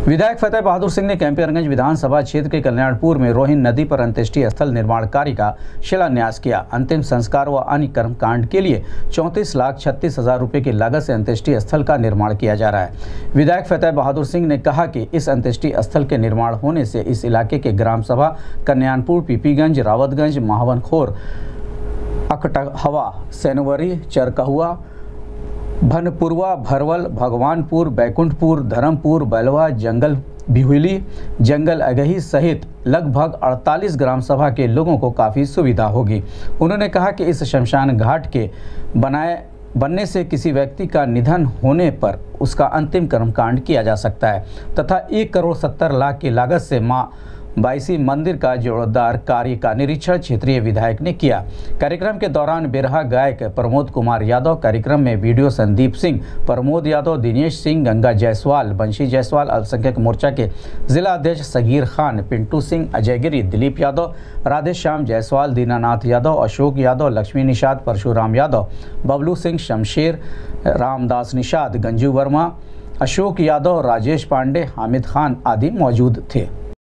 विधायक फतेह बहादुर सिंह ने कैंपियरगंज विधानसभा क्षेत्र के कल्याणपुर में रोहिन नदी पर अंत्येष्टि स्थल निर्माण कार्य का शिलान्यास किया। अंतिम संस्कार व अन्य कर्मकांड के लिए 34,36,000 रुपये की लागत से अंत्येष्टि स्थल का निर्माण किया जा रहा है। विधायक फतेह बहादुर सिंह ने कहा कि इस अंत्येष्टि स्थल के निर्माण होने से इस इलाके के ग्राम सभा कल्याणपुर, पीपीगंज, रावतगंज, महावनखोर, अकटहवा, सैनवरी, चरकहुआ, भनपुरवा, भरवल, भगवानपुर, बैकुंठपुर, धर्मपुर, बैलवा, जंगल बिहुली, जंगल अगही सहित लगभग 48 ग्राम सभा के लोगों को काफ़ी सुविधा होगी। उन्होंने कहा कि इस शमशान घाट के बनने से किसी व्यक्ति का निधन होने पर उसका अंतिम कर्मकांड किया जा सकता है तथा 1,70,00,000 की लागत से मां बायसी मंदिर का जोरदार कार्य का निरीक्षण क्षेत्रीय विधायक ने किया। कार्यक्रम के दौरान बिरहा गायक प्रमोद कुमार यादव, कार्यक्रम में वीडियो संदीप सिंह, प्रमोद यादव, दिनेश सिंह, गंगा जायसवाल, बंशी जायसवाल, अल्पसंख्यक मोर्चा के जिला अध्यक्ष सगीर खान, पिंटू सिंह, अजय गिरी, दिलीप यादव, राधेश्याम जायसवाल, दीनानाथ यादव, अशोक यादव, लक्ष्मी निषाद, परशुराम यादव, बबलू सिंह, शमशेर, रामदास निषाद, गंजू वर्मा, अशोक यादव, राजेश पांडे, हामिद खान आदि मौजूद थे।